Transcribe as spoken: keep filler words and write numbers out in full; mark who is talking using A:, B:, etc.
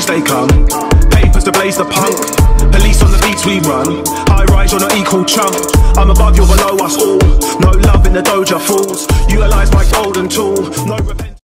A: they come. Papers to blaze the punk. Police on the beats we run. High rise, you're not equal chump. I'm above, you're below us all. No love in the doja fools. Utilize my golden tool. No